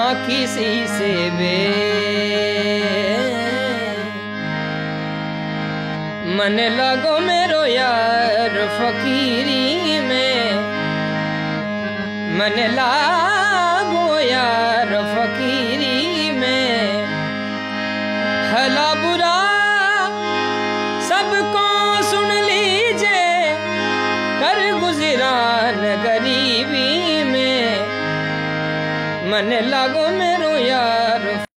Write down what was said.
किसी से बे मन लगो मेरो यार फकीरी में, मन लागो यार फकीरी में। भला बुरा सबको सुन लीजिए, कर गुजरान गरीबी में मन लागो मेरो यार।